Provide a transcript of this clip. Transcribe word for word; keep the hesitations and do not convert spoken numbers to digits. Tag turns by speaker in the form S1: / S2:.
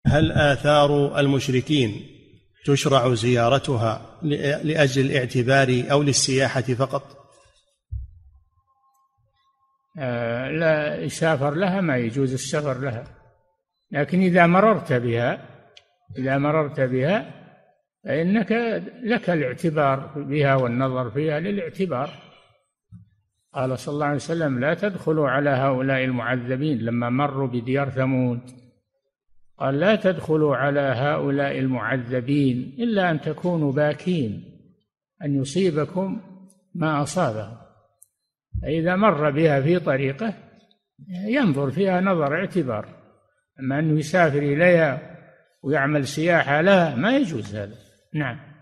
S1: هل آثار المشركين تشرع زيارتها لأجل الاعتبار أو للسياحة فقط؟
S2: آه لا يسافر لها، ما يجوز السفر لها، لكن إذا مررت بها إذا مررت بها فإنك لك الاعتبار بها والنظر فيها للاعتبار. قال صلى الله عليه وسلم: لا تدخلوا على هؤلاء المعذبين. لما مروا بديار ثمود قال: لا تدخلوا على هؤلاء المعذبين إلا أن تكونوا باكين أن يصيبكم ما أصابهم. فإذا مر بها في طريقه ينظر فيها نظر اعتبار، أما أنه يسافر إليها ويعمل سياحة لها ما يجوز هذا. نعم.